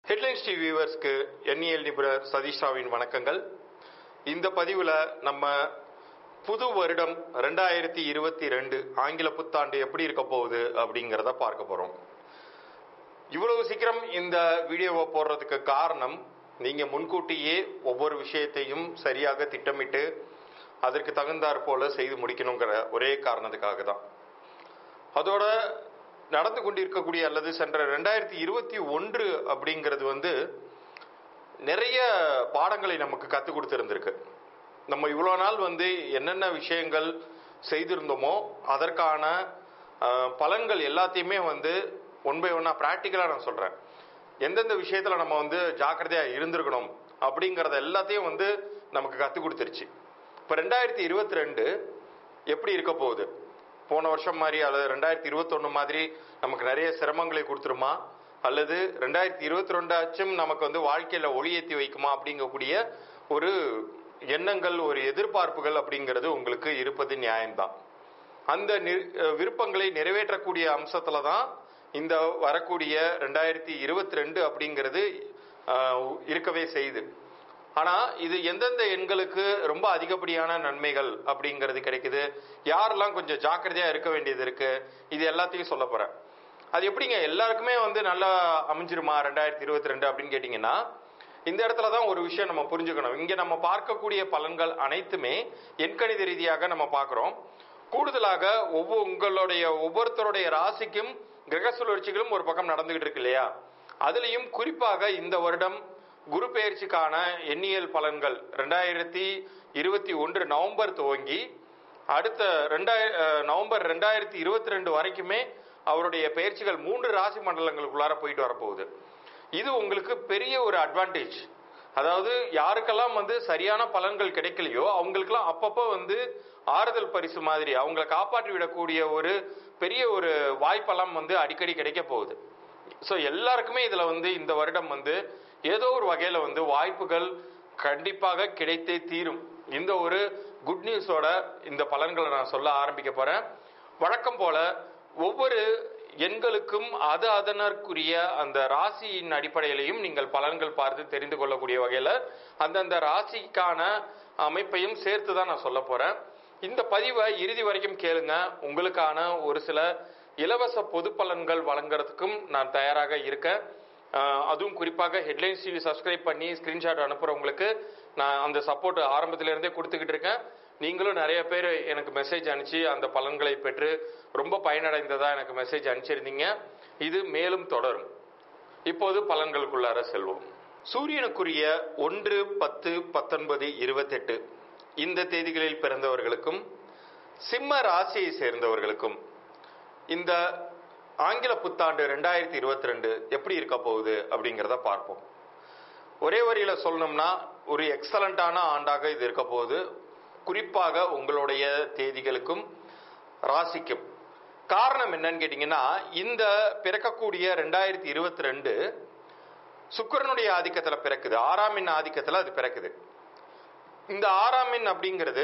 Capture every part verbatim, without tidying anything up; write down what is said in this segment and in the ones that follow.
Headlines TV வியூவர்ஸ்க்கு எண்ணியல் நிபுணர் சதீஷ்ராவின் வணக்கங்கள். இந்த பதிவில் நம்ம புது வருடம் ரெண்டாயிரத்தி இருபத்தி ரெண்டு ஆங்கில புத்தாண்டு எப்படி இருக்க போகுது அப்படிங்கிறத பார்க்க போகிறோம். இவ்வளவு சீக்கிரம் இந்த வீடியோவை போடுறதுக்கு காரணம், நீங்கள் முன்கூட்டியே ஒவ்வொரு விஷயத்தையும் சரியாக திட்டமிட்டு அதற்கு தகுந்தாற் போல செய்து முடிக்கணுங்கிற ஒரே காரணத்துக்காக தான். அதோட நடந்து கொண்டிருக்கக்கூடிய அல்லது சென்ற ரெண்டாயிரத்தி இருபத்தி ஒன்று அப்படிங்கிறது வந்து நிறைய பாடங்களை நமக்கு கற்றுக் கொடுத்துருந்துருக்கு. நம்ம இவ்வளோ நாள் வந்து என்னென்ன விஷயங்கள் செய்திருந்தோமோ அதற்கான பலன்கள் எல்லாத்தையுமே வந்து ஒன் பை ஒன்னாக ப்ராக்டிக்கலாக நான் சொல்கிறேன். எந்தெந்த விஷயத்தில் நம்ம வந்து ஜாக்கிரதையாக இருந்திருக்கணும் அப்படிங்கிறத எல்லாத்தையும் வந்து நமக்கு கற்றுக் கொடுத்துருச்சு. இப்போ ரெண்டாயிரத்தி இருபத்தி ரெண்டு எப்படி இருக்க போகுது? போன வருஷம் மாதிரி அல்லது ரெண்டாயிரத்தி இருபத்தொன்னு மாதிரி நமக்கு நிறைய சிரமங்களை கொடுத்துருமா, அல்லது ரெண்டாயிரத்தி இருபத்தி ரெண்டாச்சும் நமக்கு வந்து வாழ்க்கையில் ஒளியேற்றி வைக்குமா அப்படிங்கக்கூடிய ஒரு எண்ணங்கள், ஒரு எதிர்பார்ப்புகள் அப்படிங்கிறது உங்களுக்கு இருப்பது நியாயம்தான். அந்த விருப்பங்களை நிறைவேற்றக்கூடிய அம்சத்துல தான் இந்த வரக்கூடிய ரெண்டாயிரத்தி இருபத்தி ரெண்டு அப்படிங்கிறது இருக்கவே செய்யுது. ஆனால் இது எந்தெந்த எண்களுக்கு ரொம்ப அதிகப்படியான நன்மைகள் அப்படிங்கிறது கிடைக்குது, யாரெல்லாம் கொஞ்சம் ஜாக்கிரதையாக இருக்க வேண்டியது இருக்கு, இது எல்லாத்தையும் சொல்ல போகிறேன். அது எப்படிங்க எல்லாருக்குமே வந்து நல்லா அமைஞ்சிருமா ரெண்டாயிரத்தி இருபத்தி ரெண்டு அப்படின்னு கேட்டிங்கன்னா, இந்த இடத்துல தான் ஒரு விஷயம் நம்ம புரிஞ்சுக்கணும். இங்கே நம்ம பார்க்கக்கூடிய பலன்கள் அனைத்துமே எண்கணித ரீதியாக நம்ம பார்க்குறோம். கூடுதலாக ஒவ்வொரு உங்களுடைய ஒவ்வொருத்தருடைய ராசிக்கும் கிரக சுழற்சிகளும் ஒரு பக்கம் நடந்துகிட்டு இருக்கு இல்லையா? அதுலேயும் குறிப்பாக இந்த வருடம் குரு பெயர்ச்சிக்கான எண்ணியல் பலன்கள் ரெண்டாயிரத்தி இருபத்தி ஒன்று நவம்பர் துவங்கி அடுத்த ரெண்டாயிர நவம்பர் ரெண்டாயிரத்தி இருபத்தி ரெண்டு வரைக்குமே அவருடைய பெயர்ச்சிகள் மூன்று ராசி மண்டலங்களுக்குள்ளார போயிட்டு வரப்போகுது. இது உங்களுக்கு பெரிய ஒரு அட்வான்டேஜ். அதாவது யாருக்கெல்லாம் வந்து சரியான பலன்கள் கிடைக்கலையோ அவங்களுக்கெல்லாம் அப்பப்போ வந்து ஆறுதல் பரிசு மாதிரி அவங்களை காப்பாற்றி விடக்கூடிய ஒரு பெரிய ஒரு வாய்ப்பெல்லாம் வந்து அடிக்கடி கிடைக்க போகுது. ஸோ எல்லாருக்குமே இதில் வந்து இந்த வருடம் வந்து ஏதோ ஒரு வகையில் வந்து வாய்ப்புகள் கண்டிப்பாக கிடைத்தே தீரும். இந்த ஒரு குட் நியூஸோட இந்த பலன்களை நான் சொல்ல ஆரம்பிக்க போகிறேன். வழக்கம் போல ஒவ்வொரு எண்களுக்கும் அது அதனற்குரிய அந்த ராசியின் அடிப்படையிலையும் நீங்கள் பலன்கள் பார்த்து தெரிந்து கொள்ளக்கூடிய வகையில் அந்தந்த ராசிக்கான அமைப்பையும் சேர்த்து தான் நான் சொல்ல போகிறேன். இந்த பதிவை இறுதி வரைக்கும் கேளுங்க. உங்களுக்கான ஒரு சில இலவச பொது பலன்கள் வழங்குறதுக்கும் நான் தயாராக இருக்கேன். அதுவும் குறிப்பாக ஹெட்லைன்ஸ் டிவி சப்ஸ்கிரைப் பண்ணி ஸ்கிரீன்ஷாட் அனுப்புறவங்களுக்கு நான் அந்த சப்போர்ட் ஆரம்பத்திலிருந்தே கொடுத்துக்கிட்டு இருக்கேன். நீங்களும் நிறைய பேர் எனக்கு மெசேஜ் அனுப்பிச்சு அந்த பலன்களை பெற்று ரொம்ப பயனடைந்ததா எனக்கு மெசேஜ் அனுப்பிச்சிருந்தீங்க. இது மேலும் தொடரும். இப்போது பலன்களுக்குள்ளார செல்வோம். சூரியனுக்குரிய ஒன்று பத்து பத்தொன்பது இருபத்தெட்டு இந்த தேதிகளில் பிறந்தவர்களுக்கும் சிம்ம ராசியை சேர்ந்தவர்களுக்கும் இந்த ஆங்கில புத்தாண்டு ரெண்டாயிரத்தி இருபத்தி ரெண்டு எப்படி இருக்க போகுது அப்படிங்கிறத பார்ப்போம். ஒரே வரியில சொல்லணும்னா ஒரு எக்ஸலண்டான ஆண்டாக இது இருக்க போகுது, குறிப்பாக உங்களுடைய தேதிகளுக்கும் ராசிக்கும். காரணம் என்னன்னு கேட்டீங்கன்னா, இந்த பிறக்கக்கூடிய ரெண்டாயிரத்தி இருபத்தி ரெண்டு சுக்கிரனுடைய ஆதிக்கத்தில் பிறக்குது, ஆறாம் எண் ஆதிக்கத்தில் அது பிறக்குது. இந்த ஆறாம் எண் அப்படிங்கிறது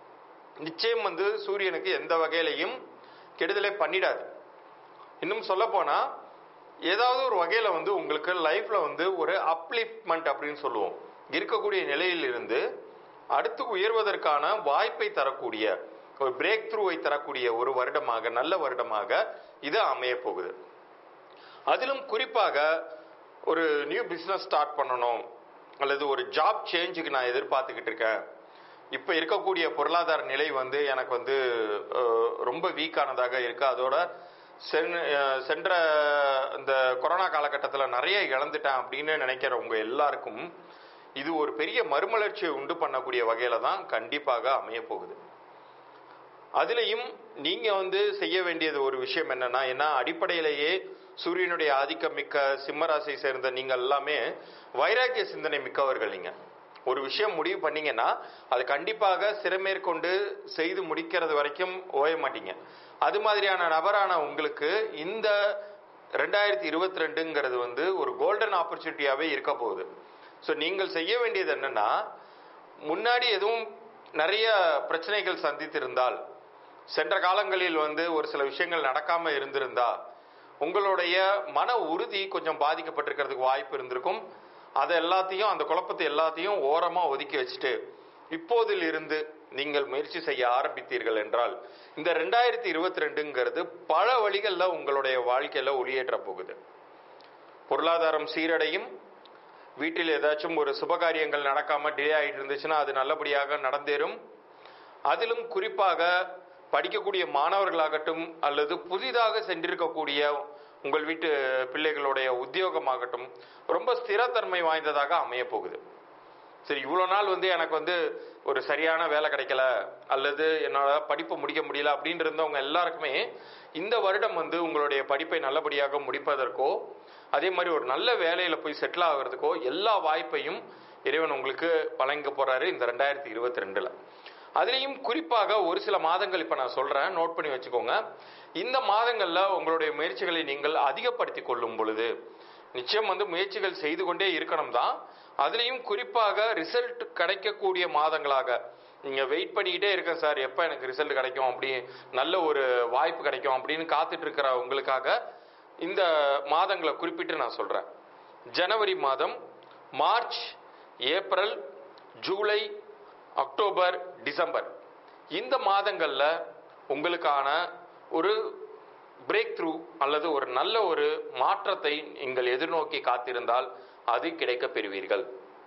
நிச்சயம் வந்து சூரியனுக்கு எந்த வகையிலையும் கெடுதலை பண்ணிடாது. இன்னும் சொல்ல போனா ஏதாவது ஒரு வகையில வந்து உங்களுக்கு லைஃப்ல வந்து ஒரு அப்லிஃப்ட்மெண்ட் அப்படின்னு சொல்லுவோம், இருக்கக்கூடிய நிலையில் இருந்து அடுத்து உயர்வதற்கான வாய்ப்பை தரக்கூடிய ஒரு பிரேக் த்ரூவை தரக்கூடிய ஒரு வருடமாக, நல்ல வருடமாக இது அமைய போகுது. அதிலும் குறிப்பாக ஒரு நியூ பிஸ்னஸ் ஸ்டார்ட் பண்ணணும் அல்லது ஒரு ஜாப் சேஞ்சுக்கு நான் எதிர்பார்த்துக்கிட்டு இருக்கேன், இப்போ இருக்கக்கூடிய பொருளாதார நிலை வந்து எனக்கு வந்து ரொம்ப வீக்கானதாக இருக்கு, அதோட சென்ற இந்த கொரோனா காலகட்டத்தில் நிறைய இழந்துட்டேன் அப்படின்னு நினைக்கிறவங்க எல்லாருக்கும் இது ஒரு பெரிய மறுமலர்ச்சியை உண்டு பண்ணக்கூடிய வகையில தான் கண்டிப்பாக அமைய போகுது. அதுலேயும் நீங்க வந்து செய்ய வேண்டியது ஒரு விஷயம் என்னன்னா, ஏன்னா அடிப்படையிலேயே சூரியனுடைய ஆதிக்கம் மிக்க சிம்மராசியை சேர்ந்த நீங்கள் எல்லாமே வைராக்கிய சிந்தனை மிக்கவர்கள். நீங்க ஒரு விஷயம் முடிவு பண்ணீங்கன்னா அது கண்டிப்பாக சிறமேற்கொண்டு செய்து முடிக்கிறது வரைக்கும் ஓய மாட்டீங்க. அது மாதிரியான நபரான உங்களுக்கு இந்த ரெண்டாயிரத்தி இருபத்தி ரெண்டுங்கிறது வந்து ஒரு கோல்டன் ஆப்பர்ச்சுனிட்டியாவே இருக்க போகுது. ஸோ நீங்கள் செய்ய வேண்டியது என்னன்னா, முன்னாடி எதுவும் நிறைய பிரச்சனைகள் சந்தித்திருந்தால், சென்ற காலங்களில் வந்து ஒரு சில விஷயங்கள் நடக்காம இருந்திருந்தா, உங்களுடைய மன உறுதி கொஞ்சம் பாதிக்கப்பட்டிருக்கிறதுக்கு வாய்ப்பு இருந்திருக்கும். அதை எல்லாத்தையும், அந்த குழப்பத்தை எல்லாத்தையும் ஓரமா ஒதுக்கி வச்சுட்டு இப்போதில் இருந்து நீங்கள் முயற்சி செய்ய ஆரம்பித்தீர்கள் என்றால் இந்த ரெண்டாயிரத்தி இருபத்தி ரெண்டுங்கிறது பல வழிகள்ல உங்களுடைய வாழ்க்கையில ஒளியேற்ற போகுது. பொருளாதாரம் சீரடையும். வீட்டில் ஏதாச்சும் ஒரு சுபகாரியங்கள் நடக்காம டிலே ஆகிட்டு இருந்துச்சுன்னா அது நல்லபடியாக நடந்தேறும். அதிலும் குறிப்பாக படிக்கக்கூடிய மாணவர்களாகட்டும் அல்லது புதிதாக சென்றிருக்கக்கூடிய உங்கள் வீட்டு பிள்ளைகளுடைய உத்தியோகமாகட்டும் ரொம்ப ஸ்திரத்தன்மை வாய்ந்ததாக அமைய போகுது. சரி, இவ்வளோ நாள் வந்து எனக்கு வந்து ஒரு சரியான வேலை கிடைக்கல அல்லது என்னால் படிப்பு முடிக்க முடியல அப்படின்னு இருந்தவங்க எல்லாருக்குமே இந்த வருடம் வந்து உங்களுடைய படிப்பை நல்லபடியாக முடிப்பதற்கோ அதே மாதிரி ஒரு நல்ல வேலையில போய் செட்டில் ஆகிறதுக்கோ எல்லா வாய்ப்பையும் இறைவன் உங்களுக்கு வழங்க போறாரு இந்த ரெண்டாயிரத்தி இருபத்தி ரெண்டுல. அதுலேயும் குறிப்பாக ஒரு சில மாதங்கள் இப்போ நான் சொல்றேன், நோட் பண்ணி வச்சுக்கோங்க. இந்த மாதங்கள்ல உங்களுடைய முயற்சிகளை நீங்கள் அதிகப்படுத்தி கொள்ளும் பொழுது நிச்சயம் வந்து முயற்சிகள் செய்து கொண்டே இருக்கணும் தான். அதுலேயும் குறிப்பாக ரிசல்ட் கிடைக்கக்கூடிய மாதங்களாக நீங்க வெயிட் பண்ணிக்கிட்டே இருக்க சார், எப்போ எனக்கு ரிசல்ட் கிடைக்கும், அப்படி நல்ல ஒரு வாய்ப்பு கிடைக்கும் அப்படின்னு காத்துட்டு இருக்கிற உங்களுக்காக இந்த மாதங்களை குறிப்பிட்டு நான் சொல்றேன். ஜனவரி மாதம், March, April, July, October, December இந்த மாதங்கள்ல உங்களுக்கான ஒரு பிரேக் த்ரூ அல்லது ஒரு நல்ல ஒரு மாற்றத்தை நீங்கள் எதிர்நோக்கி காத்திருந்தால் அது கிடைக்க பெறுவீர்கள்.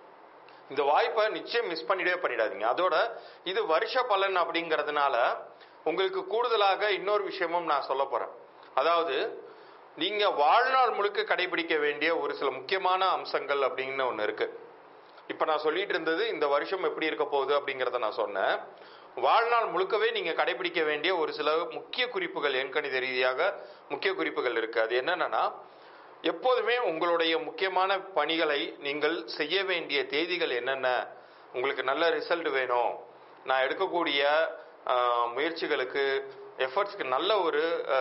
இந்த வாய்ப்பை நிச்சயம் மிஸ் பண்ணிடவே பண்ணிடாதீங்க. அதோட இது வருஷ பலன் அப்படிங்கிறதுனால உங்களுக்கு கூடுதலாக இன்னொரு விஷயமும் நான் சொல்ல போறேன். அதாவது நீங்க வாழ்நாள் முழுக்க கடைபிடிக்க வேண்டிய ஒரு சில முக்கியமான அம்சங்கள் அப்படின்னு ஒன்று இருக்கு. இப்ப நான் சொல்லிட்டு இருந்தது இந்த வருஷம் எப்படி இருக்க போகுது அப்படிங்கிறத நான் சொன்னேன். வாழ்நாள் முழுக்கவே நீங்க கடைபிடிக்க வேண்டிய ஒரு சில முக்கிய குறிப்புகள், எண்கணித ரீதியாக முக்கிய குறிப்புகள் இருக்கு. அது என்னன்னா, எப்போதுமே உங்களுடைய முக்கியமான பணிகளை நீங்கள் செய்ய வேண்டிய தேதிகள் என்னென்ன, உங்களுக்கு நல்ல ரிசல்ட் வேணும், நான் எடுக்கக்கூடிய முயற்சிகளுக்கு எஃபர்ட்ஸ்க்கு நல்ல ஒரு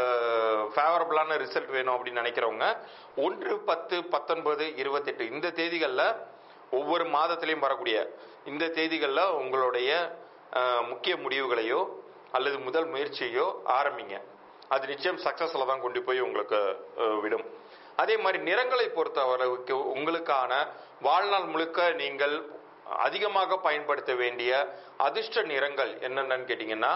ஃபேவரபிளான ரிசல்ட் வேணும் அப்படின்னு நினைக்கிறவங்க ஒன்று, பத்து, பத்தொன்பது, இருபத்தெட்டு இந்த தேதிகளில் ஒவ்வொரு மாதத்திலையும் வரக்கூடிய இந்த தேதிகளில் உங்களுடைய முக்கிய முடிவுகளையோ அல்லது முதல் முயற்சியோ ஆரம்பிங்க. அது நிச்சயம் சக்சஸ்ல தான் கொண்டு போய் உங்களுக்கு விடும். அதே மாதிரி நிறங்களை பொறுத்தவரைக்கு உங்களுக்கான வாழ்நாள் முழுக்க நீங்கள் அதிகமாக பயன்படுத்த வேண்டிய அதிர்ஷ்ட நிறங்கள் என்னென்னு கேட்டீங்கன்னா,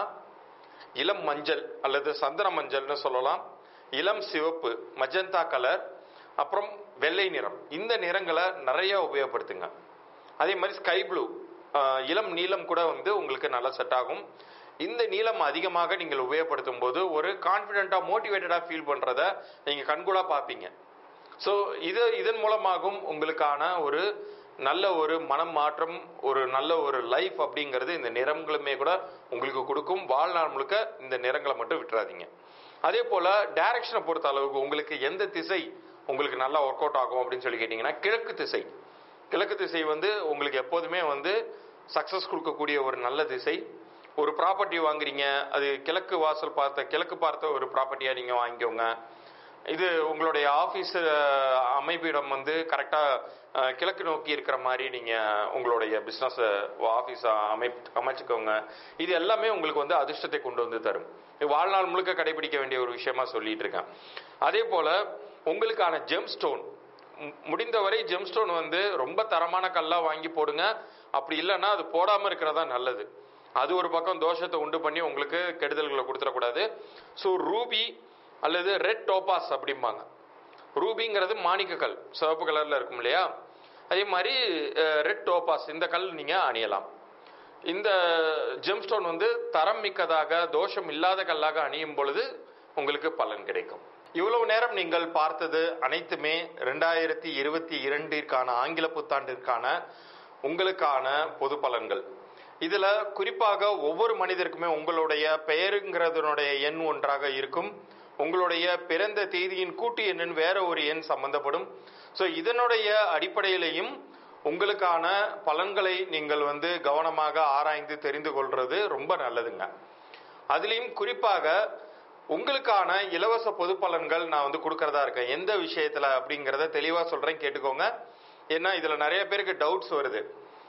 இளம் மஞ்சள் அல்லது சந்தன மஞ்சள்னு சொல்லலாம், இளம் சிவப்பு, மஜந்தா கலர், அப்புறம் வெள்ளை நிறம். இந்த நிறங்களை நிறைய உபயோகப்படுத்துங்க. அதே மாதிரி ஸ்கை ப்ளூ, இளம் நீலம் கூட வந்து உங்களுக்கு நல்லா செட் ஆகும். இந்த நீளம் அதிகமாக நீங்கள் உபயோகப்படுத்தும் போது ஒரு கான்ஃபிடென்ட்டா மோட்டிவேட்டடா ஃபீல் பண்றத நீங்க கண்கூடா பார்ப்பீங்க. ஸோ இது இதன் மூலமாகவும் உங்களுக்கான ஒரு நல்ல ஒரு மனம் மாற்றம், ஒரு நல்ல ஒரு லைஃப் அப்படிங்கிறது இந்த நிறங்களுமே கூட உங்களுக்கு கொடுக்கும். வாழ்நாள் முழுக்க இந்த நிறங்களை மட்டும் விட்டுறாதீங்க. அதே போல டைரக்ஷனை பொறுத்த அளவுக்கு உங்களுக்கு எந்த திசை உங்களுக்கு நல்லா ஒர்க் அவுட் ஆகும் அப்படின்னு சொல்லி கேட்டீங்கன்னா, கிழக்கு திசை. கிழக்கு திசை வந்து உங்களுக்கு எப்போதுமே வந்து சக்சஸ் கொடுக்கக்கூடிய ஒரு நல்ல திசை. ஒரு ப்ராப்பர்ட்டி வாங்குறீங்க, அது கிழக்கு வாசல் பார்த்த கிழக்கு பார்த்த ஒரு ப்ராப்பர்ட்டியா நீங்க வாங்கிக்கோங்க. இது உங்களுடைய ஆபீஸ் அமைப்பிடம் வந்து கரெக்டா கிழக்கு நோக்கி இருக்கிற மாதிரி நீங்க உங்களுடைய பிசினஸ் ஆபீஸ் அமை அமைச்சுக்கோங்க. இது எல்லாமே உங்களுக்கு வந்து அதிர்ஷ்டத்தை கொண்டு வந்து தரும். வாழ்நாள் முழுக்க கடைபிடிக்க வேண்டிய ஒரு விஷயமா சொல்லிட்டு இருக்கேன். அதே போல உங்களுக்கான ஜெம் ஸ்டோன், முடிந்தவரை ஜெம் ஸ்டோன் வந்து ரொம்ப தரமான கல்லா வாங்கி போடுங்க. அப்படி இல்லைன்னா அது போடாம இருக்கிறதா நல்லது. அது ஒரு பக்கம் தோஷத்தை உண்டு பண்ணி உங்களுக்கு கெடுதல்களை கொடுத்துடக்கூடாது. ஸோ ரூபி அல்லது ரெட் டோபாஸ் அப்படிம்பாங்க. ரூபிங்கிறது மாணிக்க கல், சிவப்பு கலர்ல இருக்கும் இல்லையா, அதே மாதிரி ரெட் டோபாஸ் இந்த கல் நீங்க அணியலாம். இந்த ஜெம்ஸ்டோன் வந்து தரம் மிக்கதாக தோஷம் இல்லாத கல்லாக அணியும் பொழுது உங்களுக்கு பலன் கிடைக்கும். இவ்வளவு நேரம் நீங்கள் பார்த்தது அனைத்துமே ரெண்டாயிரத்தி இருபத்தி இரண்டிற்கான ஆங்கில புத்தாண்டிற்கான உங்களுக்கான பொது பலன்கள். இதுல குறிப்பாக ஒவ்வொரு மனிதருக்குமே உங்களுடைய பெயருங்கிறதுனுடைய எண் ஒன்றாக இருக்கும். உங்களுடைய பிறந்த தேதியின் கூட்டு எண்ணின் வேற ஒரு எண் சம்பந்தப்படும். ஸோ இதனுடைய அடிப்படையிலையும் உங்களுக்கான பலன்களை நீங்கள் வந்து கவனமாக ஆராய்ந்து தெரிந்து கொள்றது ரொம்ப நல்லதுங்க. அதுலேயும் குறிப்பாக உங்களுக்கான இலவச பொது பலன்கள் நான் வந்து கொடுக்கறதா இருக்கேன். எந்த விஷயத்துல அப்படிங்கிறத தெளிவா சொல்றேன், கேட்டுக்கோங்க. ஏன்னா இதுல நிறைய பேருக்கு டவுட்ஸ் வருது.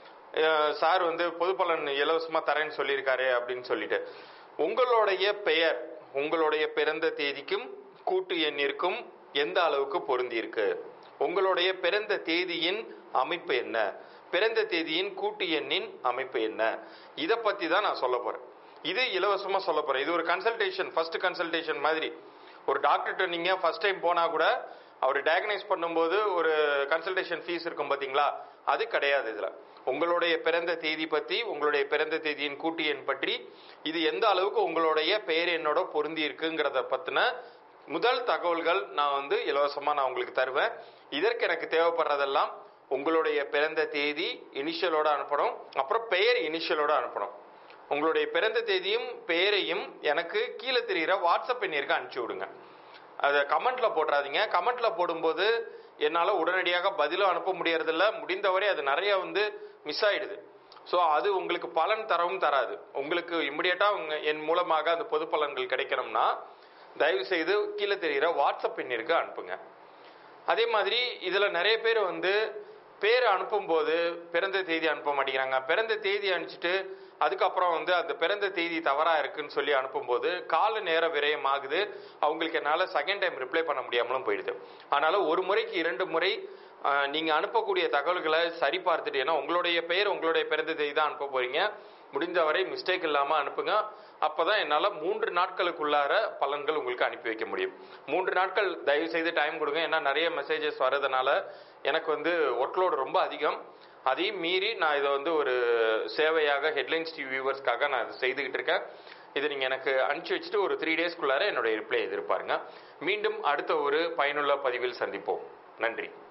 சார் வந்து பொது பலன் இலவசமா தரேன்னு சொல்லியிருக்காரு அப்படின்னு சொல்லிட்டு, உங்களுடைய பெயர், உங்களுடைய பிறந்த தேதிக்கும் கூட்டு எண்ணிற்கும் எந்த அளவுக்கு பொருந்தி இருக்கு, உங்களுடைய பிறந்த தேதியின் அமைப்பு என்ன, பிறந்த தேதியின் கூட்டு எண்ணின் அமைப்பு என்ன, இதை பத்தி தான் நான் சொல்ல போறேன். இது இலவசமா சொல்ல போறேன். இது ஒரு கன்சல்டேஷன், ஃபர்ஸ்ட் கன்சல்டேஷன் மாதிரி. ஒரு டாக்டர்கிட்ட நீங்க ஃபர்ஸ்ட் டைம் போனா கூட அவர் டயக்னைஸ் பண்ணும்போது ஒரு கன்சல்டேஷன் ஃபீஸ் இருக்கும் பாத்தீங்களா, அது கிடையாது. இதுல உங்களுடைய பிறந்த தேதி பத்தி, உங்களுடைய பிறந்த தேதியின் கூட்டு எண் பற்றி, இது எந்த அளவுக்கு உங்களுடைய பெயர் எண்ணோட பொருந்தி இருக்குங்கிறத பத்தின முதல் தகவல்கள் நான் வந்து இலவசமா நான் உங்களுக்கு தருவேன். இதற்கு எனக்கு தேவைப்படுறதெல்லாம் உங்களுடைய பிறந்த தேதி இனிஷியலோட அனுப்பணும், அப்புறம் பெயர் இனிஷியலோட அனுப்பணும். உங்களுடைய பிறந்த தேதியும் பெயரையும் எனக்கு கீழே தெரிகிற வாட்ஸ்அப் எண்ணிற்கு அனுப்பிச்சு விடுங்க. அதை கமெண்ட்ல போட்டுறாதீங்க. கமெண்ட்ல போடும்போது என்னால் உடனடியாக பதிலும் அனுப்ப முடியறதில்ல, முடிந்தவரை அது நிறைய வந்து மிஸ் ஆயிடுது. ஸோ அது உங்களுக்கு பலன் தரவும் தராது. உங்களுக்கு இம்மிடியட்டா உங்க என் மூலமாக அந்த பொது பலன்கள் கிடைக்கணும்னா தயவு செய்து கீழே தெரிகிற வாட்ஸ்அப் எண்ணிற்கு அனுப்புங்க. அதே மாதிரி இதுல நிறைய பேர் வந்து பேர் அனுப்பும்போது பிறந்த தேதி அனுப்ப மாட்டேங்கிறாங்க. பிறந்த தேதி அனுப்பிச்சிட்டு அதுக்கப்புறம் வந்து அந்த பிறந்த தேதி தவறா இருக்குன்னு சொல்லி அனுப்பும்போது கால நேர விரயம் ஆகுது. அவங்களுக்கு என்னால செகண்ட் டைம் ரிப்ளை பண்ண முடியாமலும் போயிடுது. அதனால ஒரு முறைக்கு இரண்டு முறை நீங்க அனுப்பக்கூடிய தகவல்களை சரி பார்த்துட்டு, ஏன்னா உங்களுடைய பெயர் உங்களுடைய பிறந்த தேதி தான் அனுப்ப போறீங்க, முடிஞ்சவரை மிஸ்டேக் இல்லாம அனுப்புங்க. அப்பதான் என்னால மூன்று நாட்களுக்குள்ளார பலன்கள் உங்களுக்கு அனுப்பி வைக்க முடியும். மூன்று நாட்கள் தயவு செய்து டைம் கொடுங்க. ஏன்னா நிறைய மெசேஜஸ் வர்றதுனால எனக்கு வந்து ஒர்க்லோடு ரொம்ப அதிகம். அதையும் மீறி நான் இதை வந்து ஒரு சேவையாக ஹெட்லைன்ஸ் டிவி வியூவர்ஸ்க்காக நான் இதை செய்துகிட்டு இருக்கேன். இதை நீங்க எனக்கு அனுப்பிச்சு வச்சுட்டு ஒரு த்ரீ டேஸ்க்குள்ளார என்னுடைய ரிப்ளை எதிர்பாருங்க. மீண்டும் அடுத்த ஒரு பயனுள்ள பதிவில் சந்திப்போம். நன்றி.